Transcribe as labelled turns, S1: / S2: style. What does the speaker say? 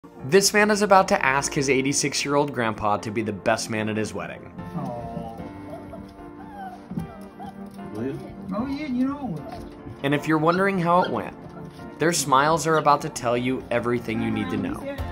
S1: This man is about to ask his 86-year-old grandpa to be the best man at his wedding.
S2: Oh.
S3: Will?
S2: Oh, yeah, you know.
S1: And if you're wondering how it went, their smiles are about to tell you everything you need to know.